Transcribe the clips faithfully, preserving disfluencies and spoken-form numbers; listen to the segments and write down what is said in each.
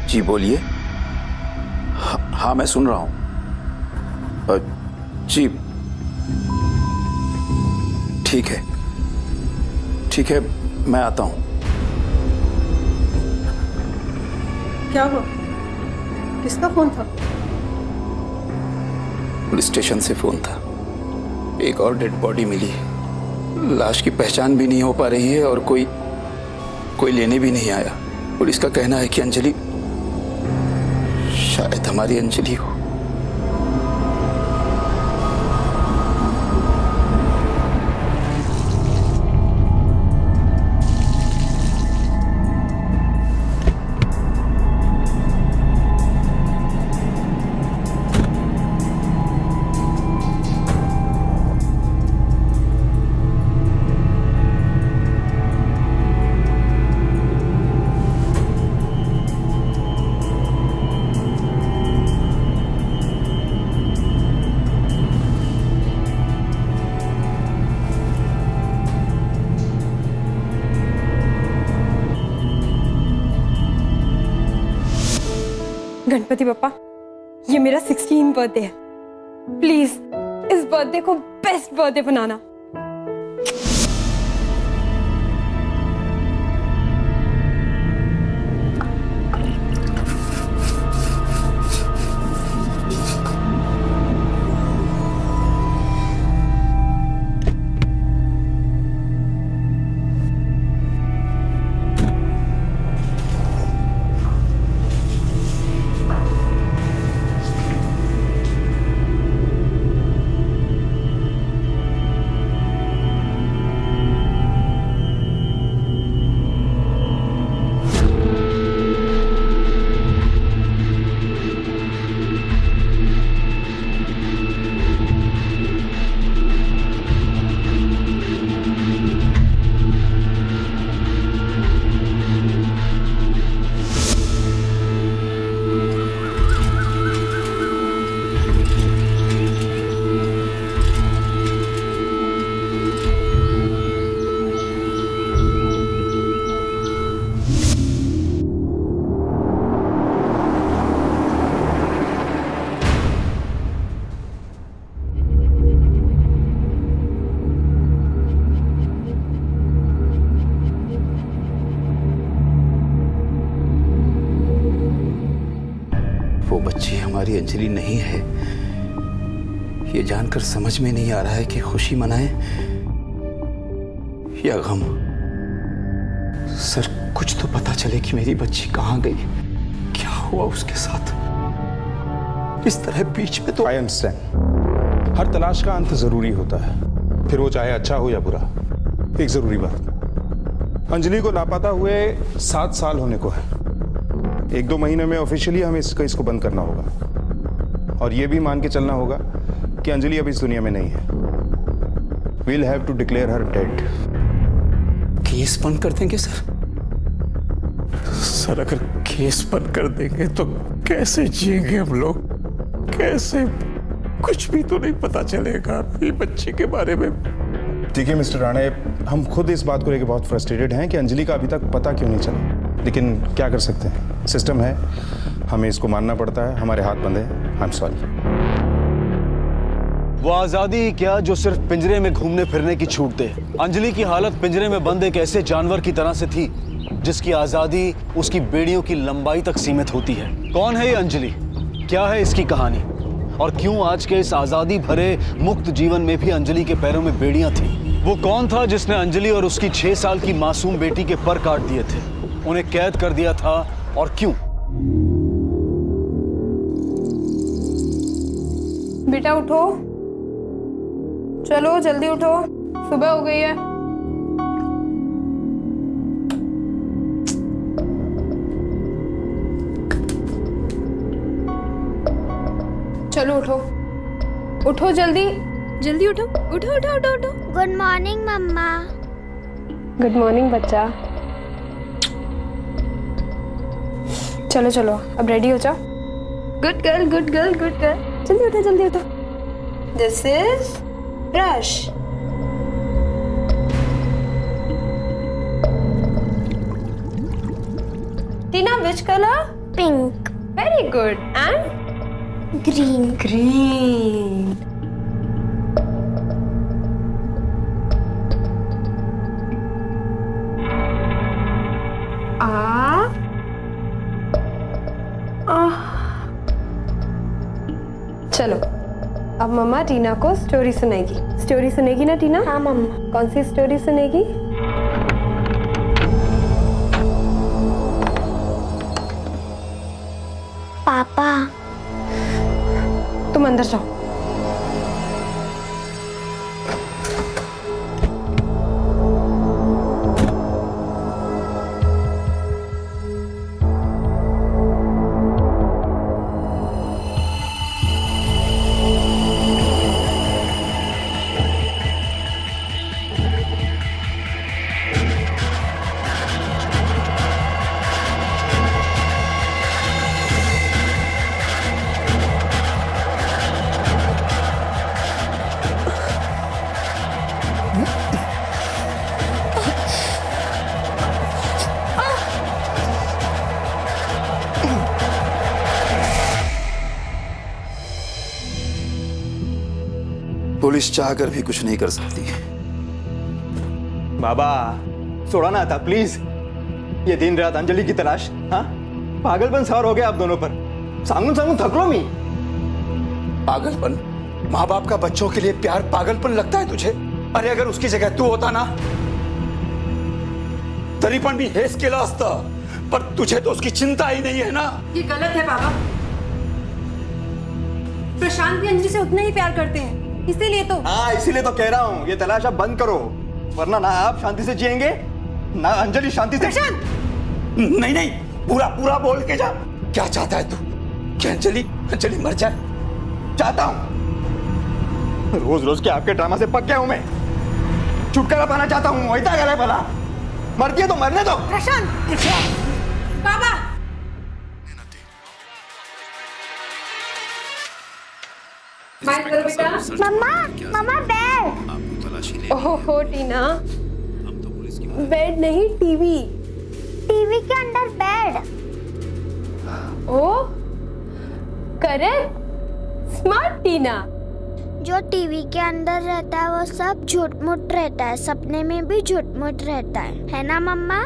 जी बोलिए। हाँ, हाँ मैं सुन रहा हूँ। जी ठीक है ठीक है, मैं आता हूँ। क्या हुआ? किसका फोन था? पुलिस स्टेशन से फोन था। एक और डेड बॉडी मिली, लाश की पहचान भी नहीं हो पा रही है और कोई कोई लेने भी नहीं आया। पुलिस का कहना है कि अंजलि, शायद हमारी अंजलि हो। गणपति बप्पा, ये मेरा सिक्सटीन बर्थडे है, प्लीज इस बर्थडे को बेस्ट बर्थडे बनाना। वो बच्ची हमारी अंजलि नहीं है, ये जानकर समझ में नहीं आ रहा है कि खुशी मनाएं या गम। सर कुछ तो पता चले कि मेरी बच्ची कहाँ गई, क्या हुआ उसके साथ। इस तरह बीच में तो आई अंडरस्टैंड, हर तलाश का अंत जरूरी होता है, फिर वो चाहे अच्छा हो या बुरा। एक जरूरी बात, अंजलि को लापता हुए सात साल होने को है। एक दो महीने में ऑफिशियली हमें इस केस को बंद करना होगा और ये भी मान के चलना होगा कि अंजलि अब इस दुनिया में नहीं है। We'll have to declare her dead. Case बंद कर देंगे सर? सर अगर केस बंद कर देंगे तो कैसे जिएंगे हम लोग, कैसे? कुछ भी तो नहीं पता चलेगा ये बच्चे के बारे में। देखिए मिस्टर राणे, हम खुद इस बात को लेकर बहुत फ्रस्ट्रेटेड हैं कि अंजलि का अभी तक पता क्यों नहीं चला, लेकिन क्या कर सकते हैं, सिस्टम है, हमें इसको मानना पड़ता है, हमारे हाथ बंधे हैं। I am sorry. वो आजादी क्या जो सिर्फ पिंजरे में घूमने फिरने की छूट दे। अंजलि की हालत पिंजरे में बंद एक ऐसे जानवर की तरह से थी जिसकी आजादी उसकी बेड़ियों की लंबाई तक सीमित होती है। कौन है ये अंजलि, क्या है इसकी कहानी, और क्यों आज के इस आजादी भरे मुक्त जीवन में भी अंजलि के पैरों में बेड़ियां थी? वो कौन था जिसने अंजलि और उसकी छह साल की मासूम बेटी के पर काट दिए थे, उन्हें कैद कर दिया था, और क्यों? बेटा उठो, चलो जल्दी उठो, सुबह हो गई है। चलो उठो, उठो जल्दी जल्दी उठो, उठो उठो उठो उठो। गुड मॉर्निंग मम्मा। गुड मॉर्निंग बच्चा। चलो चलो अब रेडी हो जाओ। Good girl good girl good girl. जल्दी उठो जल्दी उठो। This is brush. Tina, which color? Pink. Very good. And green. Green. आ चलो अब मम्मा टीना को स्टोरी सुनाएगी। स्टोरी सुनेगी ना टीना? हाँ मम्मा। कौन सी स्टोरी सुनेगी? पापा। तुम अंदर जाओ। पुलिस चाहकर भी कुछ नहीं कर सकती। बाबा छोड़ा ना था प्लीज। ये दिन रात अंजलि की तलाश। हाँ पागलपन सवार हो गया आप दोनों पर। सांगुन सांगुन थकलो मी। पागलपन? माँ बाप का बच्चों के लिए प्यार पागलपन लगता है तुझे? अरे अगर उसकी जगह तू होता ना तरी पण भी हेच केलं असतं, पर तुझे तो उसकी चिंता ही नहीं है ना। ये गलत है पापा। प्रशांत भी अंजलि से उतना ही प्यार करते हैं, इसीलिए तो। हाँ इसीलिए तो कह रहा हूँ ये तलाश अब बंद करो, वरना ना आप शांति से जिएंगे ना अंजलि शांति से। प्रशांत! नहीं नहीं पूरा पूरा बोल के जा। क्या चाहता है तू? कि अंजलि अंजलि मर जाए? चाहता हूँ। रोज रोज के आपके ड्रामा से पक गया हूँ मैं। छुटकारा पाना चाहता हूँ। वैसा करे भला मरती है तो मरने दो। प्रशांत! पापा! मम्मा मम्मा बेड। ओहो टीना, बेड नहीं टीवी। टीवी के अंदर bed. Oh correct, smart Tina. जो टीवी के अंदर रहता है वो सब झूठ मूठ रहता है, सपने में भी झूठ मूठ रहता है, है ना मम्मा?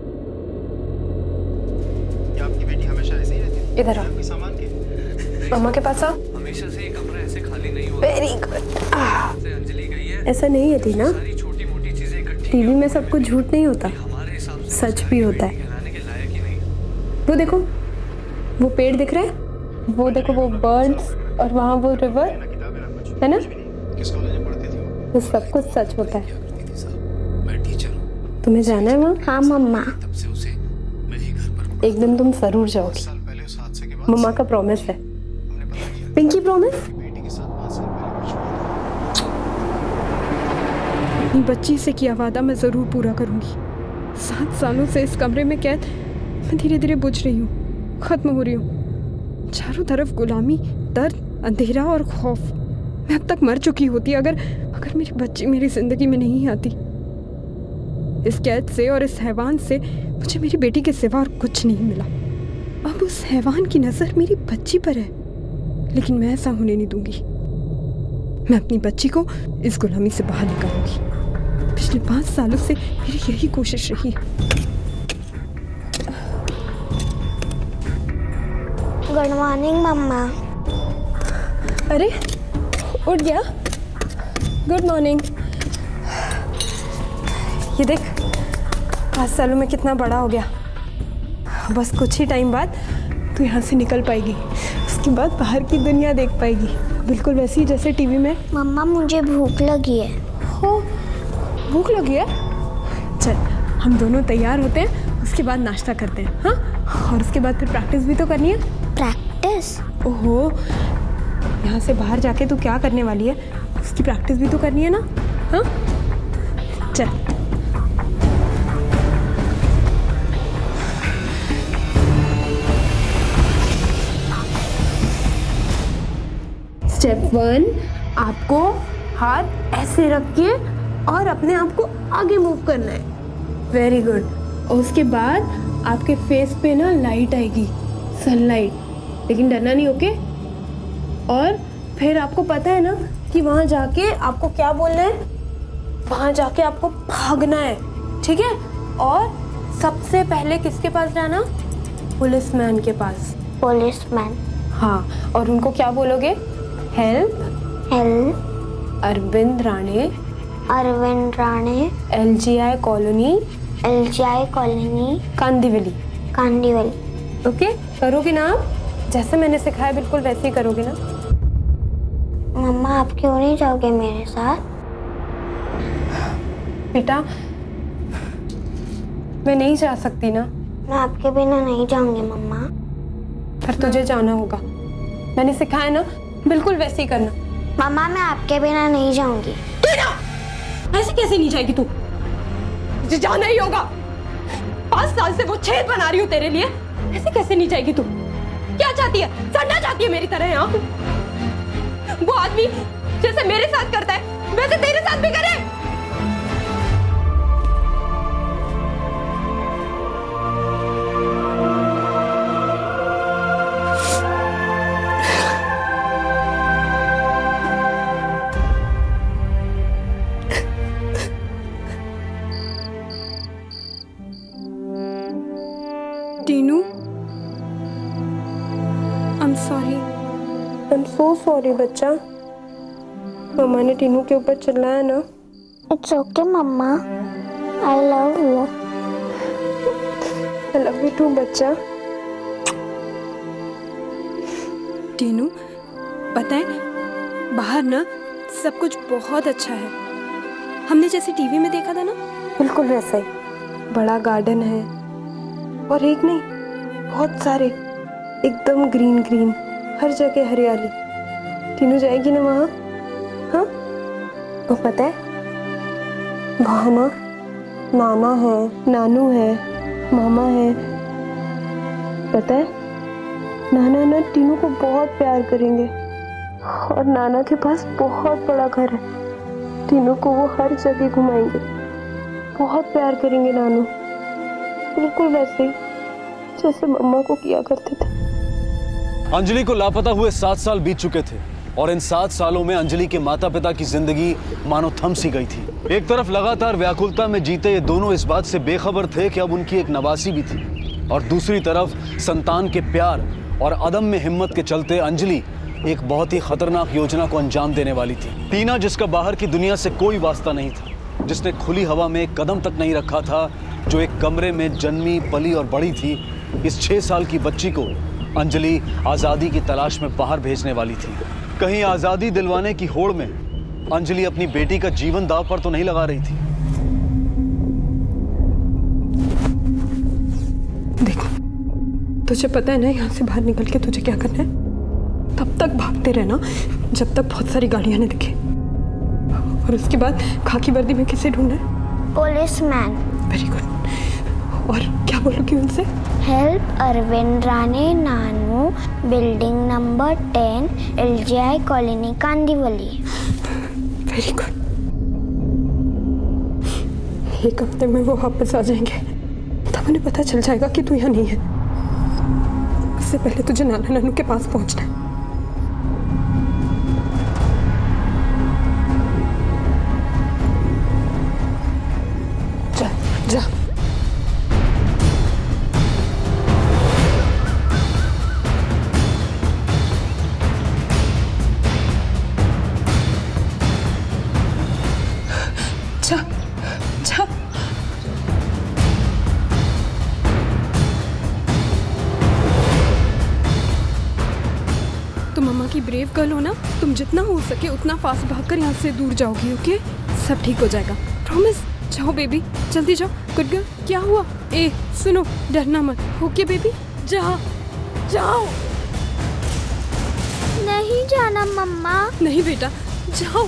आपकी बेटी हमेशा ऐसे ही रहती है? इधर आओ। कोई सामान थी? मम्मा के पास आओ। हमेशा से ये कमरा ऐसे खाली नहीं होता। Very good. अंजलि गई है। ऐसा नहीं है टीना, सारी छोटी मोटी चीजें इकट्ठी टीवी में सब कुछ झूठ नहीं होता, हमारे हिसाब से सच भी होता है। कहलाने के लायक ही नहीं। वो देखो वो पेड़ दिख रहे हैं, वो देखो वो बर्ड्स, और वहाँ वो रिवर है ना, किस कॉलेज में पढ़ती थी? वो सब कुछ सच होता है। मैं टीचर हूँ। तुम्हें जाना है वहाँ? हाँ मम्मा। तब से उसे मैं ही घर पर। एक दिन तुम जरूर जाओगी, साल पहले उस हादसे के बाद मम्मा का प्रॉमिस है। हमने पता किया पिंकी प्रॉमिस? बेटी के साथ पाँच साल पहले कुछ हुआ था। अपनी बच्ची से किया वादा मैं ज़रूर पूरा करूंगी। सात सालों से इस कमरे में कैद मैं धीरे धीरे बुझ रही हूँ, ख़त्म हो रही हूँ। चारों तरफ गुलामी, दर्द, अंधेरा और खौफ। मैं अब तक मर चुकी होती अगर अगर मेरी बच्ची मेरी ज़िंदगी में नहीं आती। इस कैद से और इस हैवान से मुझे मेरी बेटी के सिवा और कुछ नहीं मिला। अब उस हैवान की नज़र मेरी बच्ची पर है, लेकिन मैं ऐसा होने नहीं दूंगी। मैं अपनी बच्ची को इस गुलामी से बाहर निकालूंगी। पिछले पाँच सालों से मेरी यही कोशिश रही है। गुड मॉर्निंग मम्मा। अरे उठ गया? Good morning. ये देख पाँच सालों में कितना बड़ा हो गया। बस कुछ ही टाइम बाद तू यहाँ से निकल पाएगी, उसके बाद बाहर की दुनिया देख पाएगी, बिल्कुल वैसी ही जैसे टीवी में। मम्मा मुझे भूख लगी है। हो भूख लगी है? चल हम दोनों तैयार होते हैं, उसके बाद नाश्ता करते हैं। हाँ, और उसके बाद फिर प्रैक्टिस भी तो करनी है। प्रैक्टिस? ओहो, यहाँ से बाहर जाके तू क्या करने वाली है, उसकी प्रैक्टिस भी तो करनी है ना। हाँ चल। स्टेप वन, आपको हाथ ऐसे रख के और अपने आप को आगे मूव करना है। Very good. और उसके बाद आपके फेस पे ना लाइट आएगी, सनलाइट, लेकिन डरना नहीं, ओके? और फिर आपको पता है ना कि वहां जाके आपको क्या बोलना है? वहां जाके आपको भागना है, ठीक है? और सबसे पहले किसके पास जाना? पुलिसमैन के पास। पुलिसमैन? हाँ, और उनको क्या बोलोगे? Help help Arvind Rane, Arvind Rane, L G I colony, L G I colony, Kandivali. Kandivali. Okay, करोगे ना आप? जैसे मैंने सिखाया बिल्कुल वैसे ही करोगे ना? मम्मा आप क्यों नहीं जाओगे मेरे साथ? बेटा मैं नहीं जा सकती ना। मैं आपके बिना नहीं जाऊंगी मम्मा। फिर तुझे जाना होगा, मैंने सिखाया ना, बिल्कुल वैसे ही करना। मम्मा मैं आपके बिना नहीं जाऊंगी। टीना, ऐसे कैसे नहीं जाएगी तू? तुझे जाना ही होगा। पांच साल से वो छेद बना रही हूँ तेरे लिए, ऐसे कैसे नहीं जाएगी तू? क्या चाहती है? सड़ना चाहती है मेरी तरह यहाँ? वो आदमी जैसे मेरे साथ करता है वैसे तेरे साथ भी करे। Tinu, I am sorry. I am so sorry बच्चा। मम्मा ने टीनू के ऊपर चिल्लाया ना। इट्स ओके मम्मा, I love you. I love you too बच्चा। टीनू, पता है बाहर ना सब कुछ बहुत अच्छा है, हमने जैसे टीवी में देखा था ना। बिल्कुल वैसा ही, बड़ा गार्डन है और एक नहीं बहुत सारे, एकदम ग्रीन ग्रीन, हर जगह हरियाली। टीनू जाएगी ना वहाँ? हाँ, तो पता है वहाँ ना नाना है, नानू है, मामा है। पता है नाना ना टीनू को बहुत प्यार करेंगे और नाना के पास बहुत बड़ा घर है। टीनू को वो हर जगह घुमाएंगे, बहुत प्यार करेंगे नानू, बिल्कुल वैसे ही जैसे मम्मा को किया करते थे। अंजलि को लापता हुए सात साल बीत चुके थे और इन सात सालों में अंजलि के माता पिता की जिंदगी मानो थम सी गई थी। एक तरफ लगातार व्याकुलता में जीते ये दोनों इस बात से बेखबर थे कि अब उनकी एक नवासी भी थी, और दूसरी तरफ संतान के प्यार और अदम में हिम्मत के चलते अंजलि एक बहुत ही खतरनाक योजना को अंजाम देने वाली थी। टीना, जिसका बाहर की दुनिया से कोई वास्ता नहीं था, जिसने खुली हवा में एक कदम तक नहीं रखा था, जो एक कमरे में जन्मी पली और बड़ी थी, इस छह साल की बच्ची को अंजलि आजादी की तलाश में बाहर भेजने वाली थी। कहीं आजादी दिलवाने की होड़ में अंजलि अपनी बेटी का जीवन दांव पर तो नहीं लगा रही थी। देखो, तुझे पता है ना यहाँ से बाहर निकल के तुझे क्या करना है? तब तक भागते रहना जब तक बहुत सारी गाड़ियां न दिखे, और उसके बाद खाकी वर्दी में किसे ढूंढना है? पुलिसमैन। Very good. और क्या बोलोगी उनसे? हेल्प अरविंद राणे, नानू, building number ten, L G I colony, Kandivali. Very good. एक हफ्ते में वो वापस आ जाएंगे, तब उन्हें पता चल जाएगा कि तू यहाँ नहीं है। उससे पहले तुझे नाना नानू के पास पहुंचना है। जा जा। जा जा। तुम मम्मा की ब्रेव गर्ल हो ना, तुम जितना हो सके उतना फास्ट भागकर यहाँ से दूर जाओगी, ओके? सब ठीक हो जाएगा, प्रॉमिस। जाओ बेबी, जल्दी जाओ। Good girl. क्या हुआ? ए सुनो, डरना मत, ओके बेबी? जाओ जाओ। नहीं जाना मम्मा। नहीं बेटा, जाओ।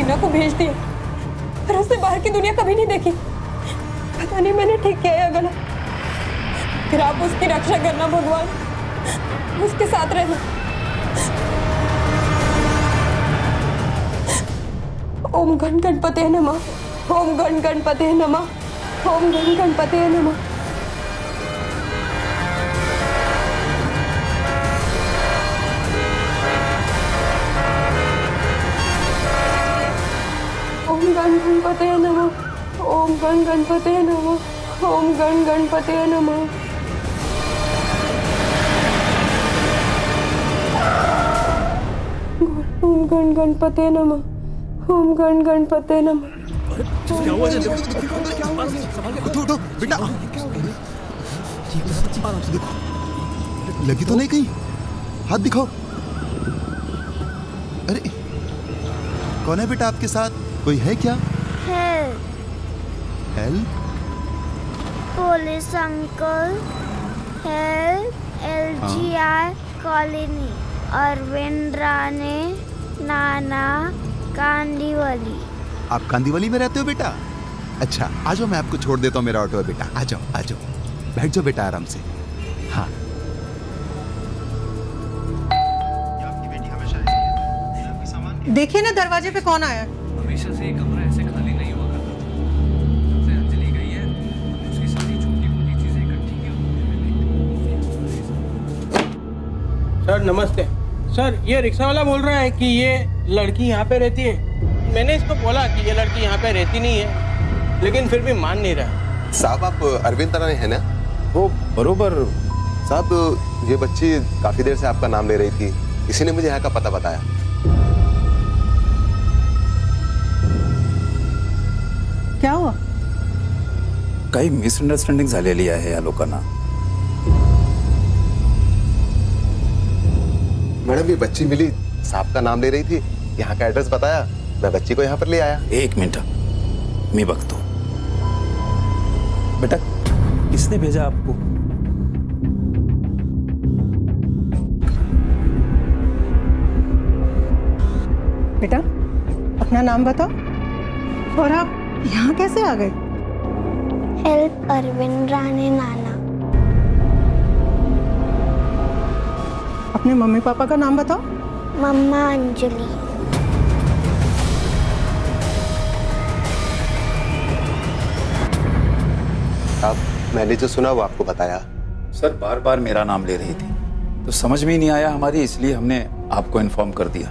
मीना को भेज दिया, पर उसने बाहर की दुनिया कभी नहीं देखी। पता नहीं मैंने ठीक किया या गलत। फिर आप उसकी रक्षा करना भगवान, उसके साथ रहना। ओम गण गणपते नमः, ओम गण गणपते नमः, ओम गण गणपते नमः। ओम गण गणपते नमः, ओम गण गणपते नमः, ओम गण गणपते नमः। ओम गण गणपते नमः, ओम गण गणपते नमः। क्या हुआ? उठो उठो बेटा, लगी तो नहीं कहीं? हाथ दिखाओ। अरे कौन है बेटा आपके साथ? कोई है क्या? Help, help? Police uncle, help, LGR colony, Arvind Rane, नाना, कांदीवली। आप कांदीवली में रहते हो बेटा? अच्छा आ जाओ, मैं आपको छोड़ देता हूँ, मेरा ऑटो है बेटा। आ जाओ आ जाओ, बैठ जाओ बेटा आराम से। हाँ देखिए ना दरवाजे पे कौन आया। हमेशा से ये कमरा ऐसे खाली नहीं हुआ करता था। जब से अंजलि गई है, उसकी सारी छोटी मोटी चीजें इकट्ठी की। सर नमस्ते। सर ये रिक्शा वाला बोल रहा है कि ये लड़की यहाँ पे रहती है। मैंने इसको बोला कि ये लड़की यहाँ पे रहती नहीं है, लेकिन फिर भी मान नहीं रहा। साहब आप अरविंद राणे है ना? वो बरोबर। साहब ये बच्ची काफी देर से आपका नाम ले रही थी, इसी ने मुझे यहाँ का पता बताया। क्या हुआ? काही मिसअंडरस्टँडिंग झालेली आहे या लोकांना। मैडम ये बच्ची मिली, साहब का नाम ले रही थी, यहाँ का एड्रेस बताया, मैं बच्ची को यहाँ पर ले आया। एक मिनट, मैं बघतो। बेटा किसने भेजा आपको? बेटा अपना नाम बताओ, और आप यहाँ कैसे आ गए? हेल्प, अरविंद राणे, नाना। अपने मम्मी पापा का नाम बताओ। मम्मा अंजलि। आप मैंने जो सुना वो आपको बताया। सर बार बार मेरा नाम ले रही थी, तो समझ में ही नहीं आया हमारी, इसलिए हमने आपको इन्फॉर्म कर दिया।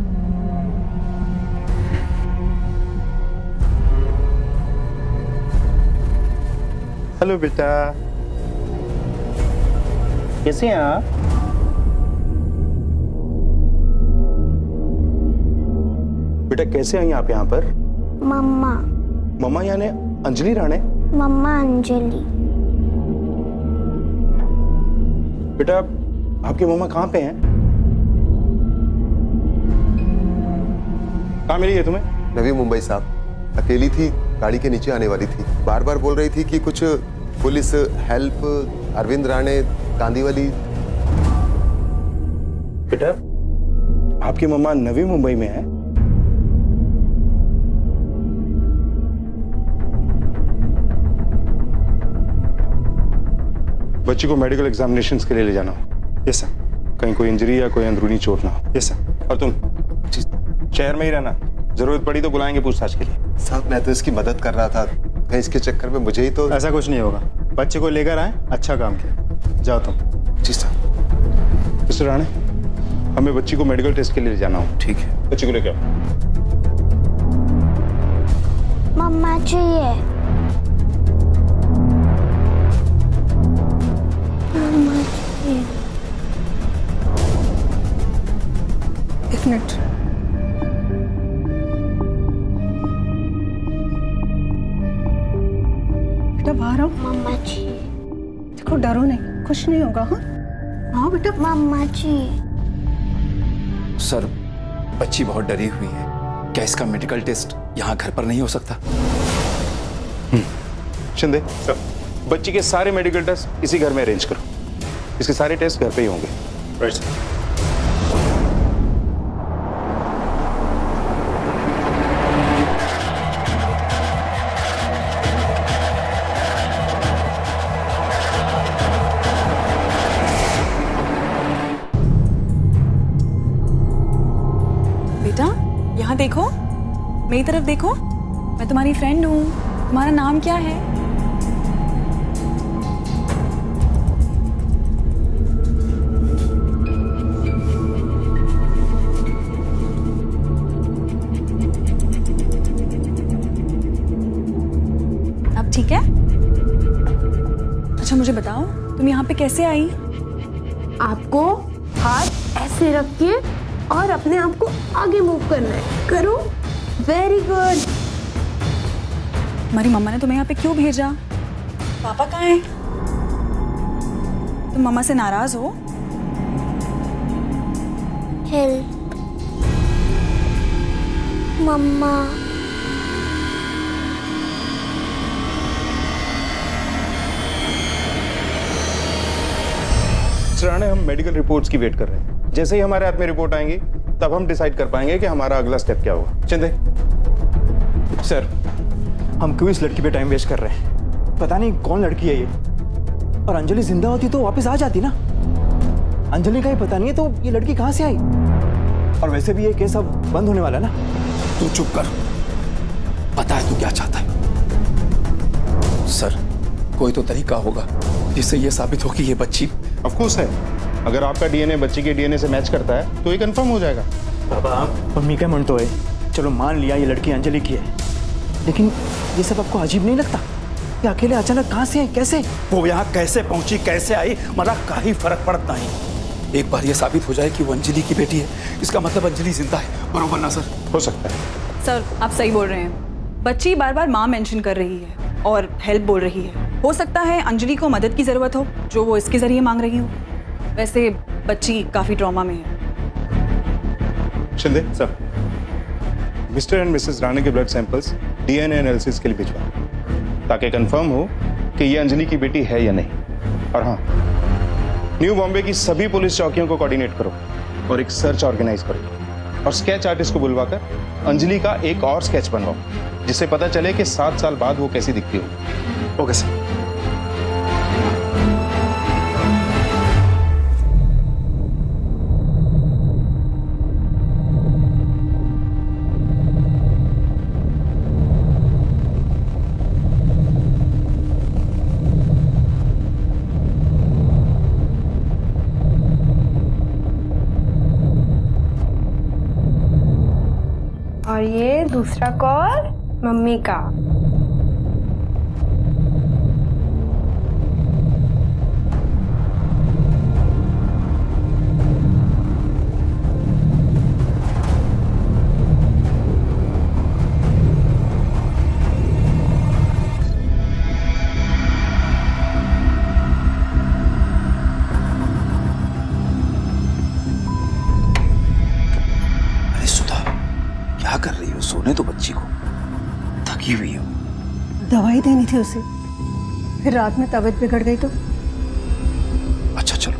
हेलो बेटा, कैसे हैं आप? बेटा कैसे आई आप यहाँ पर? मम्मा। मम्मा यानी अंजलि राणे? मम्मा अंजलि। बेटा आपकी मम्मा कहाँ पे हैं? कहाँ मिली है तुम्हें? नवी मुंबई साहब, अकेली थी, गाड़ी के नीचे आने वाली थी, बार बार बोल रही थी कि कुछ पुलिस, हेल्प, अरविंद राणे, कांदीवली। बेटा आपकी मम्मा नवी मुंबई में है? बच्ची को मेडिकल एग्जामिनेशंस के लिए ले जाना हो। Yes sir. कहीं कोई इंजरी या कोई अंदरूनी चोट ना हो। Yes sir. और तुम शहर में ही रहना, जरूरत पड़ी तो बुलाएंगे पूछताछ के लिए। साहब मैं तो इसकी मदद कर रहा था, कहीं इसके चक्कर में मुझे ही तो। ऐसा कुछ नहीं होगा, बच्चे को लेकर आए, अच्छा काम किया। जाओ तुम। जी साहब। मिस्टर राणे, हमें बच्ची को मेडिकल टेस्ट के लिए ले जाना हो। ठीक है। बच्ची को लेकर आओ। मम्मा चाहिए। मम्मा चाहिए। एक मिनट। बेटा बाहर आओ। मम्मा चाहिए। देखो डरो नहीं, कुछ नहीं होगा। हाँ आओ बेटा। मम्मा चाहिए। सर बच्ची बहुत डरी हुई है, क्या इसका मेडिकल टेस्ट यहाँ घर पर नहीं हो सकता? शिंदे सर, बच्ची के सारे मेडिकल टेस्ट इसी घर में अरेंज करो। इसके सारे टेस्ट घर पे ही होंगे। Right sir. मेरी तरफ देखो, मैं तुम्हारी फ्रेंड हूँ। तुम्हारा नाम क्या है? अब ठीक है? अच्छा मुझे बताओ, तुम यहाँ पे कैसे आई? आपको हाथ ऐसे रख के और अपने आप को आगे मूव करना है। करो। Very good. हमारी मम्मा ने तुम्हें यहाँ पे क्यों भेजा? पापा कहाँ हैं? तुम मम्मा से नाराज हो? हेल्प मम्मा। राणे, हम मेडिकल रिपोर्ट्स की वेट कर रहे हैं। जैसे ही हमारे हाथ में रिपोर्ट आएंगी तब हम डिसाइड कर पाएंगे कि हमारा अगला स्टेप क्या होगा। चंदे सर, हम क्यों इस लड़की पे टाइम वेस्ट कर रहे हैं? पता नहीं कौन लड़की है ये, और अंजलि जिंदा होती तो वापस आ जाती ना। अंजलि का ही पता नहीं है तो ये लड़की कहाँ से आई? और वैसे भी ये केस अब बंद होने वाला ना। तू चुप कर, पता है तू क्या चाहता है? सर, कोई तो तरीका होगा जिससे ये साबित हो कि ये बच्ची। ऑफ कोर्स है, अगर आपका डीएनए बच्ची के डीएनए से मैच करता है तो ये कंफर्म हो जाएगा। बाबा, मम्मी का मन तो है, चलो मान लिया ये लड़की अंजलि की है, लेकिन ये सब आपको अजीब नहीं लगता? ये अकेले अचानक कहाँ से आई, कैसे? वो यहाँ कैसे पहुंची, कैसे आई, मला का ही फर्क पड़ता नहीं। एक बार ये साबित हो जाए कि वो अंजलि की बेटी है, इसका मतलब अंजलि जिंदा है, बरोबर ना सर? हो सकता है। सर, आप सही बोल रहे हैं। बच्ची बार बार माँ मेंशन कर रही है और हेल्प बोल रही है। हो सकता है अंजलि को मदद की जरूरत हो जो वो इसके जरिए मांग रही हो। वैसे बच्ची काफी ट्रॉमा में है। Shinde sir, mister and missus Rane के ब्लड सैंपल्स डीएनए एनालिसिस के लिए भिजवा, ताकि कंफर्म हो कि ये अंजलि की बेटी है या नहीं। और हाँ, न्यू बॉम्बे की सभी पुलिस चौकियों को कोऑर्डिनेट करो और एक सर्च ऑर्गेनाइज करो, और स्केच आर्टिस्ट को बुलवाकर अंजलि का एक और स्केच बनवाओ, जिससे पता चले कि सात साल बाद वो कैसी दिखती हो। Okay sir. और ये दूसरा कॉल मम्मी का। कर रही हो? सोने तो बच्ची को, थकी हुई हो। दवाई देनी थी उसे, फिर रात में तबीयत बिगड़ गई तो। अच्छा चलो।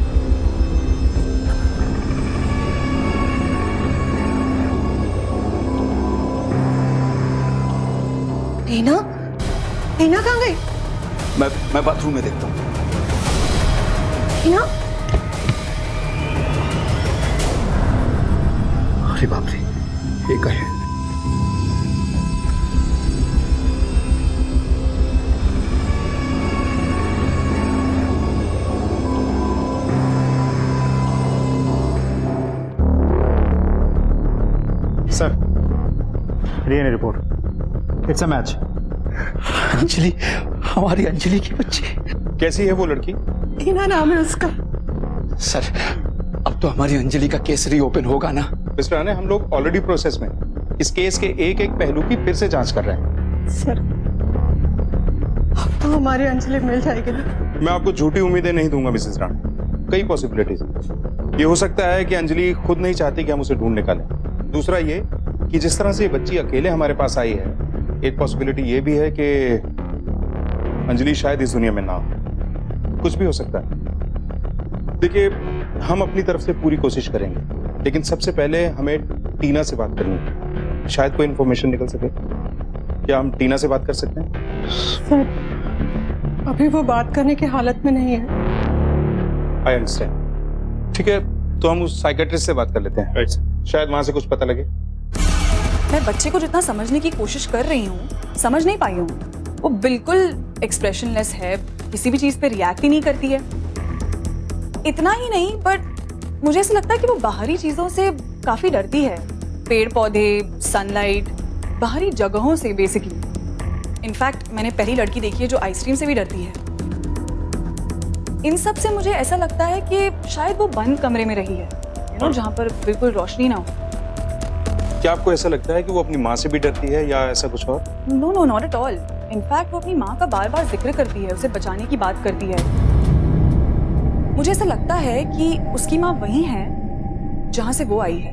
टीना, टीना कहाँ गई? मैं मैं बाथरूम में देखता हूँ। टीना? अरे बाप रे, एक है। Sir, DNA report, it's a match. Anjali, हमारी अंजलि की बच्ची। कैसी है वो लड़की? टीना नाम है उसका। सर, अब तो हमारी अंजलि का केस रीओपन होगा ना? मिस्टर राणे, हम लोग ऑलरेडी प्रोसेस में इस केस के एक एक पहलू की फिर से जांच कर रहे हैं। सर, अब तो हमारी अंजलि मिल जाएगी ना? मैं आपको झूठी उम्मीदें नहीं दूंगा मिसेस राणे। कई पॉसिबिलिटीज। ये हो सकता है कि अंजलि खुद नहीं चाहती कि हम उसे ढूंढ निकालें। दूसरा ये कि जिस तरह से ये बच्ची अकेले हमारे पास आई है, एक पॉसिबिलिटी ये भी है कि अंजलि शायद इस दुनिया में ना हो। कुछ भी हो सकता है। देखिए, हम अपनी तरफ से पूरी कोशिश करेंगे, लेकिन सबसे पहले हमें टीना से बात करनी है। शायद कोई इंफॉर्मेशन निकल सके। क्या हम टीना से बात कर सकते हैं? सर, अभी वो बात करने की हालत में नहीं है। I understand. ठीक है, तो हम उस साइकेट्रिस्ट से बात कर लेते हैं। Right sir. शायद वहां से कुछ पता लगे। मैं बच्चे को जितना समझने की कोशिश कर रही हूँ समझ नहीं पाई हूँ। वो बिल्कुल एक्सप्रेशनलेस है, किसी भी चीज पे रिएक्ट ही नहीं करती है। इतना ही नहीं बट मुझे ऐसा लगता है कि वो बाहरी चीजों से काफी डरती है, पेड़ पौधे, सनलाइट, बाहरी जगहों से बेसिकली। इनफैक्ट मैंने पहली लड़की देखी है जो आइसक्रीम से भी डरती है। इन सब से मुझे ऐसा लगता है कि शायद वो बंद कमरे में रही है, यू नो, जहाँ पर बिल्कुल रोशनी ना हो। क्या आपको ऐसा लगता है कि वो अपनी माँ से भी डरती है या ऐसा कुछ और? No no not at all. In fact वो अपनी माँ का बार बार जिक्र करती है, उसे बचाने की बात करती है। मुझे ऐसा लगता है कि उसकी माँ वही है जहाँ से वो आई है।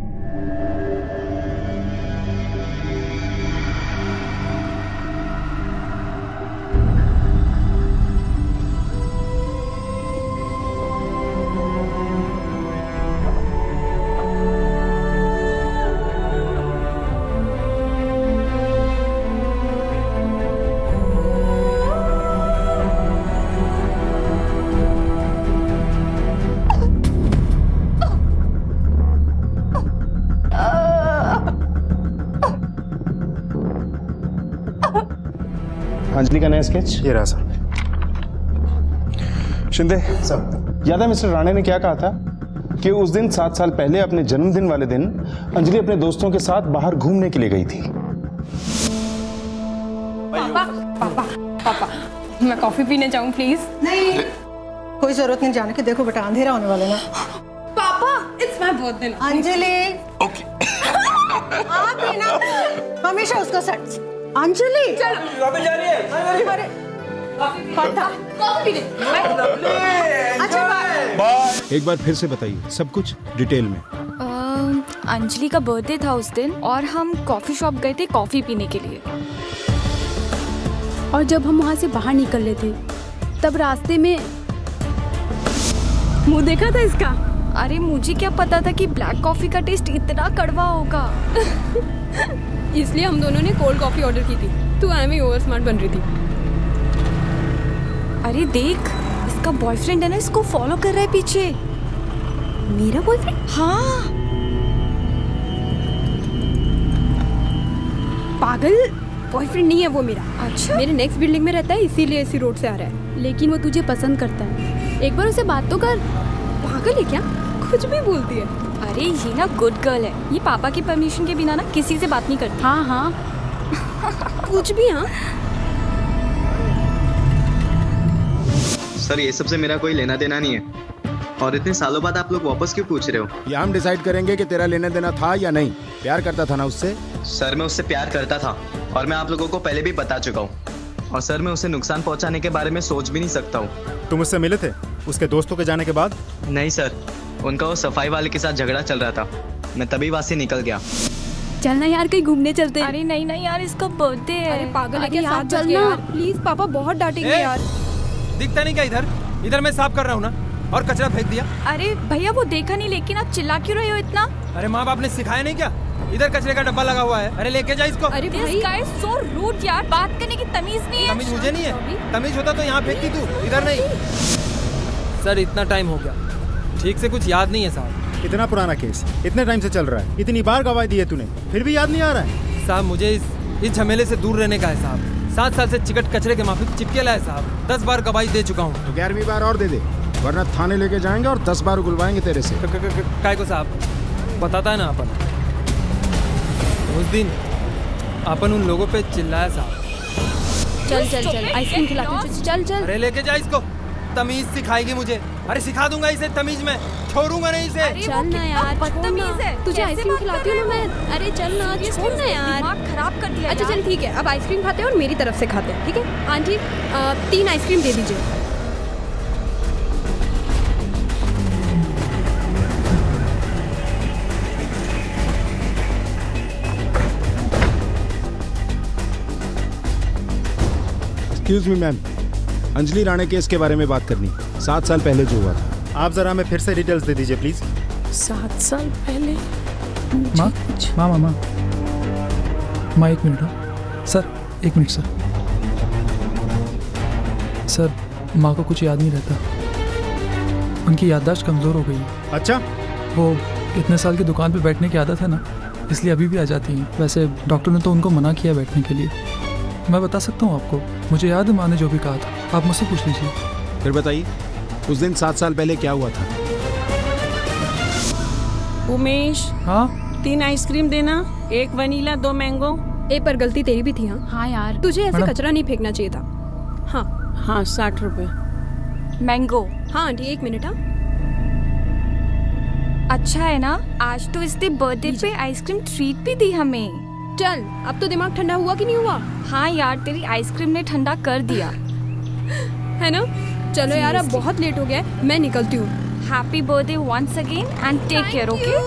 अंजलि का नया स्केच ये रहा सर। शिंदे सर, याद है मिस्टर राणे ने क्या कहा था कि उस दिन सात साल पहले अपने जन्मदिन वाले दिन अंजलि अपने दोस्तों के साथ बाहर घूमने के लिए गई थी। पापा पापा पापा मैं कॉफी पीने जाऊं प्लीज? नहीं कोई जरूरत नहीं जाने की, देखो बेटा अंधेरा होने वाला ना। पापा it's my birthday. Anjali okay आप ही ना हमेशा उसका सच। अंजलि चलो वापस जा रही है। अरे कॉफी पीने। अच्छा बाय। एक बार फिर से बताइए सब कुछ डिटेल में। अंजलि का बर्थडे था उस दिन और हम कॉफी शॉप गए थे कॉफी पीने के लिए। और जब हम वहाँ से बाहर निकल रहे थे तब रास्ते में मुंह देखा था इसका। अरे मुझे क्या पता था कि ब्लैक कॉफी का टेस्ट इतना कड़वा होगा। इसलिए हम दोनों ने कोल्ड कॉफी ऑर्डर की थी। तू एम ही ओवर स्मार्ट बन रही थी। अरे देख इसका बॉयफ्रेंड है ना, इसको फॉलो कर रहा है पीछे। मेरा बॉयफ्रेंड? हाँ पागल, बॉयफ्रेंड नहीं है वो मेरा। अच्छा मेरे नेक्स्ट बिल्डिंग में रहता है इसीलिए इसी रोड से आ रहा है, लेकिन वो तुझे पसंद करता है। एक बार उसे बात तो कर। पागल है क्या, कुछ भी बोलती है। अरे ये ना गुड गर्ल है, ये पापा की परमिशन के बिना ना किसी से बात नहीं करती। हाँ हाँ कुछ भी। हाँ सर ये सबसे मेरा कोई लेना देना नहीं है, और इतने सालों बाद आप लोग वापस क्यों पूछ रहे हो? ये हम डिसाइड करेंगे कि तेरा लेना देना था या नहीं। प्यार करता था ना उससे? सर मैं उससे प्यार करता था और मैं आप लोगों को पहले भी बता चुका हूँ, और सर मैं उसे नुकसान पहुँचाने के बारे में सोच भी नहीं सकता हूँ। तुम उससे मिले थे उसके दोस्तों के जाने के बाद? नहीं सर, उनका वो सफाई वाले के साथ झगड़ा चल रहा था, मैं तभी वहाँ से निकल गया। चलना यार कहीं घूमने चलते हैं। अरे नहीं नहीं यार इसका बर्थडे है। अरे पागल है क्या, साथ चलना प्लीज। पापा बहुत डांटेंगे यार। दिखता नहीं क्या इधर? इधर मैं साफ कर रहा हूँ ना, और कचरा फेंक दिया। अरे भैया वो देखा नहीं, लेकिन आप चिल्ला क्यों रहे हो इतना? अरे माँ बाप ने सिखाया नहीं क्या? इधर कचरे का डब्बा लगा हुआ है, अरे लेके जा इसको। अरे this guy is so rude यार, बात करने की तमीज नहीं है। तमीज मुझे नहीं है, तमीज होता तो यहाँ फेंकती तू, इधर नहीं। सर इतना टाइम हो गया, ठीक से कुछ याद नहीं है साहब। इतना पुराना केस इतने टाइम से चल रहा है, इतनी बार गवाही दी है तूने, फिर भी याद नहीं आ रहा है? साहब मुझे इस इस झमेले से दूर रहने का है साहब। सात साल से चिकट कचरे के माफिक चिपकेला है साहब। दस बार गवाही दे चुका हूँ। तो ग्यारहवीं बार और दे दे, वरना थाने लेके जाएंगे और दस बार उगलवाएंगे तेरे से। काय को साहब बताता है ना अपन, उस दिन अपन उन लोगों पे चिल्लाया साहब। चल चल चल आइसक्रीम खिलाती हूँ, चल चल। अरे लेके जा इसको, तमीज सिखाएगी मुझे। अरे सिखा दूंगा इसे तमीज में, छोड़ूंगा नहीं इसे। चल ना यार, बदतमीज है। तुझे आइसक्रीम खिलाती हूँ ना मैं। अरे चल ना, छोड़ ना यार, दिमाग खराब कर दिया। अच्छा चल ठीक है, अब आइसक्रीम खाते हैं और मेरी तरफ से खाते हैं, ठीक है? आंटी तीन आइसक्रीम दे दीजिए। Excuse me ma'am, Anjali Rane case के बारे में बात करनी, सात साल पहले जो हुआ था। आप जरा हमें फिर से डिटेल्स दे दीजिए प्लीज। सात साल पहले? माँ माँ माँ माँ माँ एक मिनट हाँ सर, एक मिनट सर। सर माँ को कुछ याद नहीं रहता, उनकी याददाश्त कमज़ोर हो गई। अच्छा? वो इतने साल की दुकान पे बैठने की आदत है ना, इसलिए अभी भी आ जाती हैं। वैसे डॉक्टर ने तो उनको मना किया बैठने के लिए। मैं बता सकता हूँ आपको, मुझे याद है माँ ने जो भी कहा था, आप मुझसे पूछ लीजिए। फिर बताइए, उस दिन सात साल पहले क्या हुआ था? उमेश, हाँ तीन आइसक्रीम देना, एक वनीला, दो मैंगो। ए पर गलती तेरी भी थी। हाँ हाँ यार, तुझे ऐसे कचरा नहीं फेंकना चाहिए था। हाँ हाँ, साठ रुपए मैंगो। हाँ आंटी एक मिनट। हाँ अच्छा है ना, आज तो इसने बर्थडे पे आइसक्रीम ट्रीट भी दी हमें। चल अब तो दिमाग ठंडा हुआ कि नहीं हुआ? हाँ यार, तेरी आइसक्रीम ने ठंडा कर दिया है ना। चलो यार अब बहुत लेट हो गया है, मैं निकलती हूँ। Happy birthday once again and take care. Okay,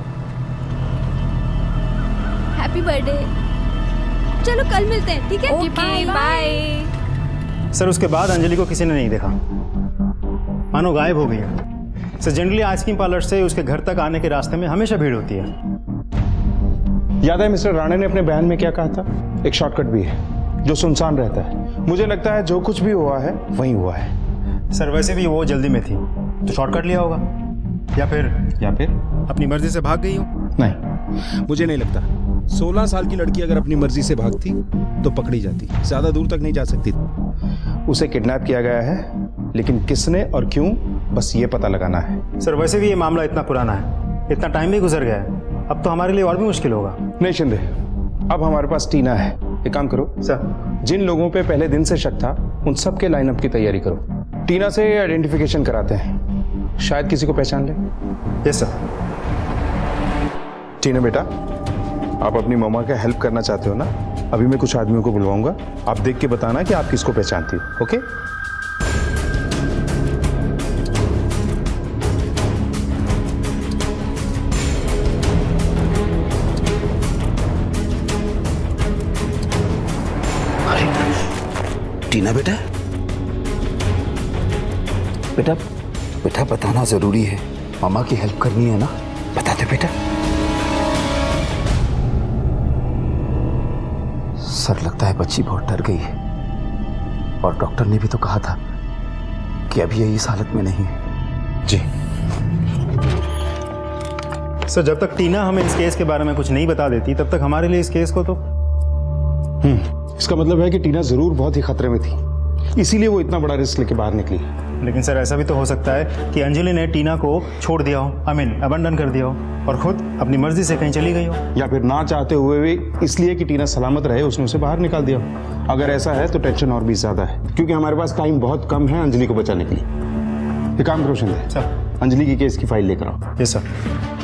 happy birthday. चलो कल मिलते हैं, ठीक है? Okay bye. सर उसके बाद अंजलि को किसी ने नहीं देखा, मानो गायब हो गई है। सर जनरली आइसक्रीम पार्लर से उसके घर तक आने के रास्ते में हमेशा भीड़ होती है। याद है मिस्टर राणे ने अपने बयान में क्या कहा था? एक शॉर्टकट भी है जो सुनसान रहता है। मुझे लगता है जो कुछ भी हुआ है वही हुआ है। सर वैसे भी वो जल्दी में थी तो शॉर्टकट लिया होगा, या फिर या फिर अपनी मर्जी से भाग गई हो। नहीं, मुझे नहीं लगता। सोलह साल की लड़की अगर अपनी मर्जी से भागती तो पकड़ी जाती, ज्यादा दूर तक नहीं जा सकती। उसे किडनैप किया गया है, लेकिन किसने और क्यों, बस ये पता लगाना है। सर वैसे भी ये मामला इतना पुराना है, इतना टाइम भी गुजर गया है, अब तो हमारे लिए और भी मुश्किल होगा। नहीं शिंदे, अब हमारे पास टीना है। एक काम करो सर, जिन लोगों पे पहले दिन से शक था उन सब के लाइनअप की तैयारी करो। टीना से आइडेंटिफिकेशन कराते हैं, शायद किसी को पहचान ले। Yes sir. टीना बेटा, आप अपनी मम्मा का हेल्प करना चाहते हो ना? अभी मैं कुछ आदमियों को बुलवाऊंगा, आप देख के बताना कि आप किसको पहचानती हो। ओके? टीना बेटा, बेटा बेटा बताना जरूरी है, मामा की हेल्प करनी है ना, बता दे बेटा। सर लगता है बच्ची बहुत डर गई है, और डॉक्टर ने भी तो कहा था कि अभी ये इस हालत में नहीं है। जी सर, जब तक टीना हमें इस केस के बारे में कुछ नहीं बता देती तब तक हमारे लिए इस केस को तो हम्म इसका मतलब है कि टीना जरूर बहुत ही खतरे में थी, इसीलिए वो इतना बड़ा रिस्क लेके बाहर निकली। लेकिन सर ऐसा भी तो हो सकता है कि अंजलि ने टीना को छोड़ दिया हो, आई मीन अबंडन कर दिया हो, और खुद अपनी मर्जी से कहीं चली गई हो, या फिर ना चाहते हुए भी इसलिए कि टीना सलामत रहे उसने उसे बाहर निकाल दिया हो। अगर ऐसा है तो टेंशन और भी ज्यादा है, क्योंकि हमारे पास टाइम बहुत कम है अंजलि को बचाने के लिए। एक काम करो शिंदे, सर अंजलि की केस की फाइल लेकर आओ। Yes sir.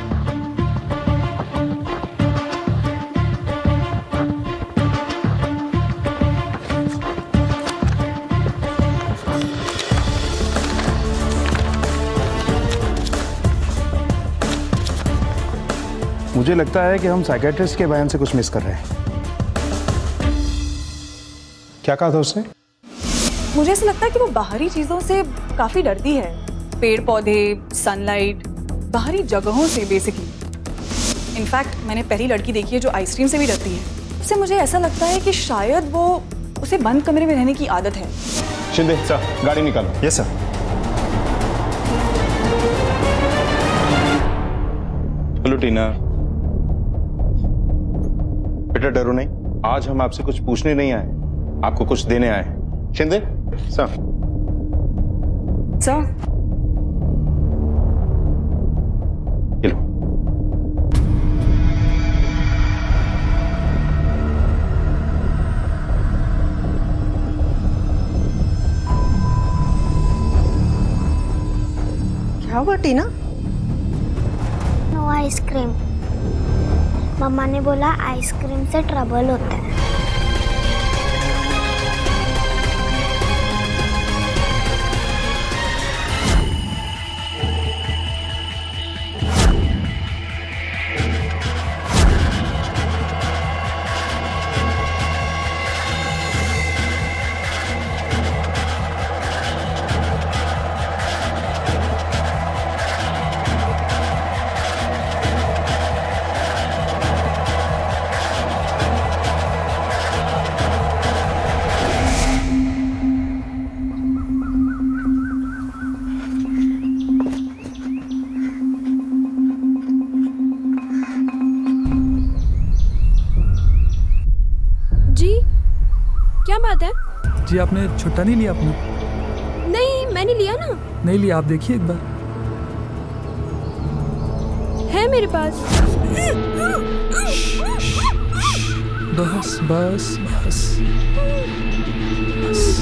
मुझे लगता है कि हम साइकियाट्रिस्ट के बयान से कुछ मिस कर रहे हैं। क्या कहा था उसने? मुझे ऐसा लगता है कि वो बाहरी चीजों से काफी डरती है, पेड़ पौधे, सनलाइट, बाहरी जगहों से बेसिकली। इनफैक्ट मैंने पहली लड़की देखी है जो आइसक्रीम से भी डरती है। उससे मुझे ऐसा लगता है कि शायद वो उसे बंद कमरे में रहने की आदत है। शिंदे सर, गाड़ी निकालो। Yes sir. हेलो टीना बेटा, डरो नहीं, आज हम आपसे कुछ पूछने नहीं आए, आपको कुछ देने आए। शिंदे सर। सर ये लो। क्या हुआ टीना? No ice cream. मम्मा ने बोला आइसक्रीम से ट्रबल होता है। जी आपने छुट्टा नहीं लिया अपना? नहीं, मैंने लिया ना। नहीं लिया, आप देखिए एक बार। है मेरे पास। बस बस बस बस।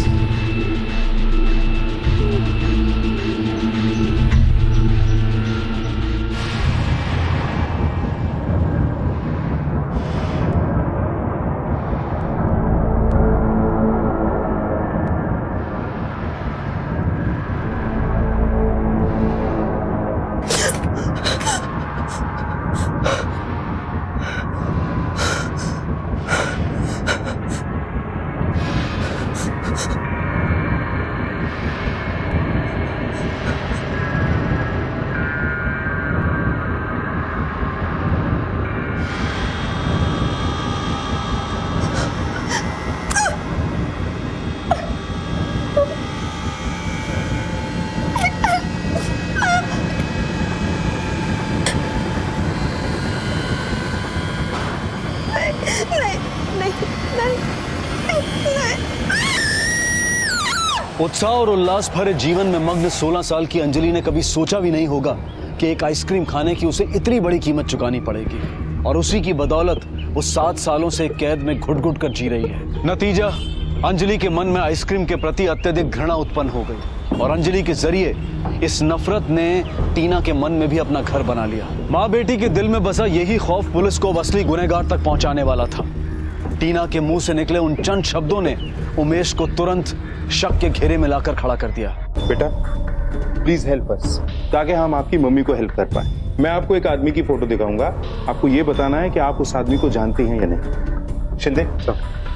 उत्साह और उल्लास भरे जीवन में मग्न सोलह साल की अंजलि ने कभी सोचा भी नहीं होगा कि एक आइसक्रीम खाने की उसे इतनी बड़ी कीमत चुकानी पड़ेगी, और उसी की बदौलत वो सात सालों से कैद में घुट घुट कर जी रही है। नतीजा, अंजलि के मन में आइसक्रीम के प्रति अत्यधिक घृणा उत्पन्न हो गई, और अंजलि के जरिए इस नफरत ने टीना के मन में भी अपना घर बना लिया। माँ बेटी के दिल में बसा यही खौफ पुलिस को असली गुनहगार तक पहुंचाने वाला था। टीना के मुंह से निकले उन चंद शब्दों ने उमेश को तुरंत शक के घेरे में लाकर खड़ा कर दिया। बेटा प्लीज हेल्प अस, ताकि हम आपकी मम्मी को हेल्प कर पाए। मैं आपको एक आदमी की फोटो दिखाऊंगा, आपको ये बताना है कि आप उस आदमी को जानते हैं या नहीं। शिंदे तो।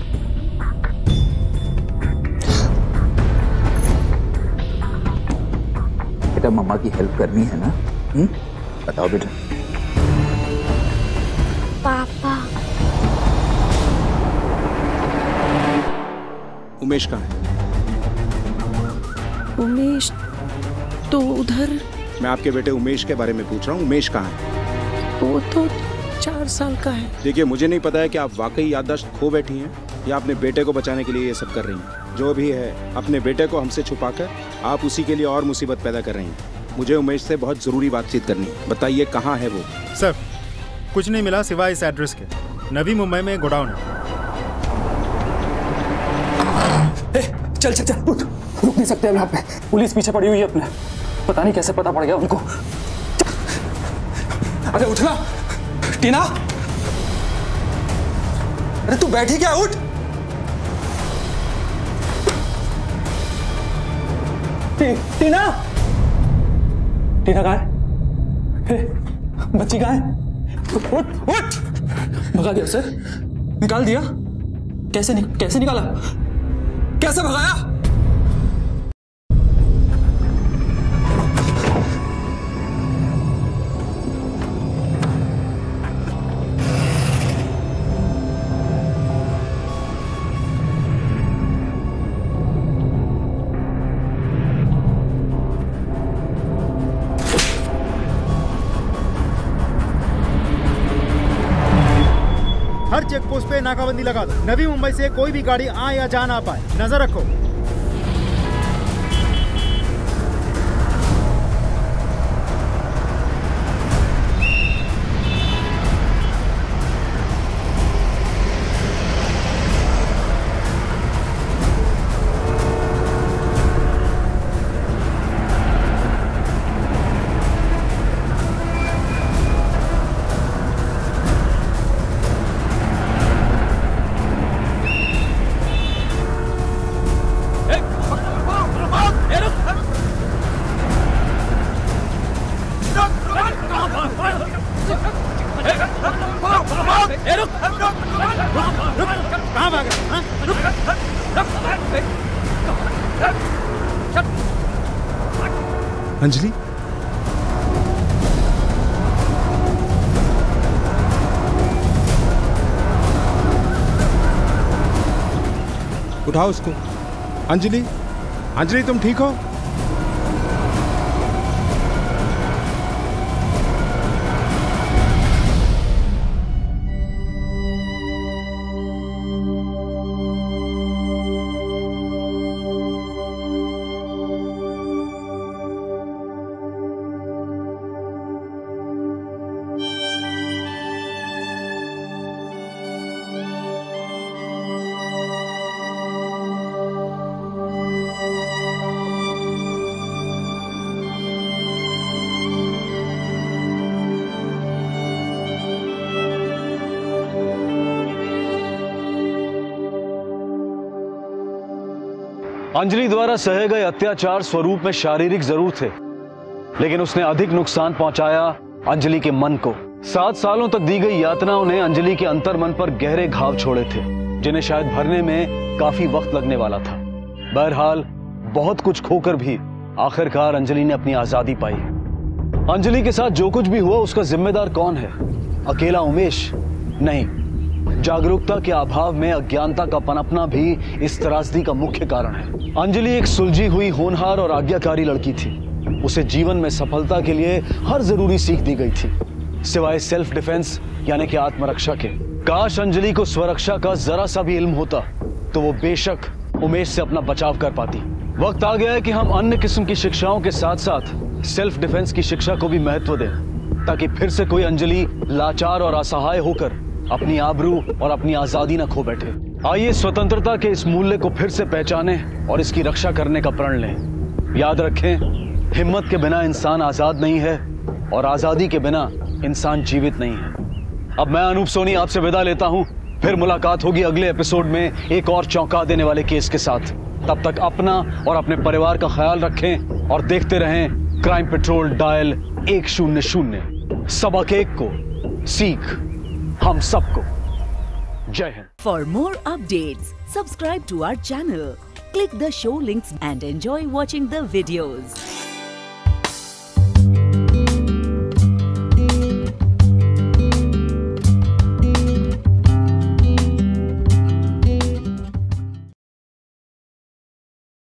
बेटा मम्मा की हेल्प करनी है ना? हुँ? बताओ बेटा। पापा। उमेश कहाँ है? उमेश तो उधर। मैं आपके बेटे उमेश के बारे में पूछ रहा हूँ, उमेश कहाँ है? वो तो चार साल का है। देखिए मुझे नहीं पता है कि आप वाकई याददाश्त खो बैठी हैं या अपने बेटे को बचाने के लिए ये सब कर रही हैं। जो भी है, अपने बेटे को हमसे छुपाकर आप उसी के लिए और मुसीबत पैदा कर रही हैं। मुझे उमेश से बहुत जरूरी बातचीत करनी है, बताइए कहाँ है वो? सर कुछ नहीं मिला सिवाय इस एड्रेस के। नवी मुंबई में गोडाउन है। ए, चल चल चल उठ, रुक नहीं सकते अब यहाँ पे, पुलिस पीछे पड़ी हुई है अपने, पता नहीं कैसे पता पड़ गया उनको। अरे उठना टीना, अरे तू बैठी क्या, उठ। टी, टीना टीना कहाँ है? बच्ची कहाँ है? उठ उठ। भगा दिया उसे, निकाल दिया? कैसे नि, कैसे निकाला, कैसे भगाया? हर चेक पोस्ट पे नाकाबंदी लगा दो। नवी मुंबई से कोई भी गाड़ी आ या जा ना पाए, नजर रखो। अंजलि, उठाओ उसको। अंजलि, अंजलि तुम ठीक हो? अंजलि द्वारा सहे गए अत्याचार स्वरूप में शारीरिक जरूर थे, लेकिन उसने अधिक नुकसान पहुंचाया अंजलि के मन को। सात सालों तक दी गई यातनाओं ने अंजलि के अंतर्मन पर गहरे घाव छोड़े थे, जिन्हें शायद भरने में काफी वक्त लगने वाला था। बहरहाल बहुत कुछ खोकर भी आखिरकार अंजलि ने अपनी आजादी पाई। अंजलि के साथ जो कुछ भी हुआ उसका जिम्मेदार कौन है? अकेला उमेश नहीं, जागरूकता के अभाव में अज्ञानता का पनपना भी इस त्रासदी का मुख्य कारण है। अंजलि एक सुलझी हुई, होनहार और आज्ञाकारी लड़की थी। उसे जीवन में सफलता के लिए हर जरूरी सीख दी गई थी, सिवाय सेल्फ डिफेंस यानी कि आत्मरक्षा के। काश अंजलि को स्वरक्षा का जरा सा भी इल्म होता तो वो बेशक उमेश से अपना बचाव कर पाती। वक्त आ गया है कि हम अन्य किस्म की शिक्षाओं के साथ साथ सेल्फ डिफेंस की शिक्षा को भी महत्व दें, ताकि फिर से कोई अंजलि लाचार और असहाय होकर अपनी आबरू और अपनी आजादी न खो बैठे। आइए स्वतंत्रता के इस मूल्य को फिर से पहचानें और इसकी रक्षा करने का प्रण लें। याद रखें, हिम्मत के बिना इंसान आजाद नहीं है और आजादी के बिना इंसान जीवित नहीं है। अब मैं अनूप सोनी आपसे विदा लेता हूं। फिर मुलाकात होगी अगले एपिसोड में एक और चौंका देने वाले केस के साथ। तब तक अपना और अपने परिवार का ख्याल रखें और देखते रहें क्राइम पेट्रोल डायल एक शून्य शून्य। सबक एक को सीख हम सबको। जय Hind. For more updates subscribe to our channel, click the show links and enjoy watching the videos.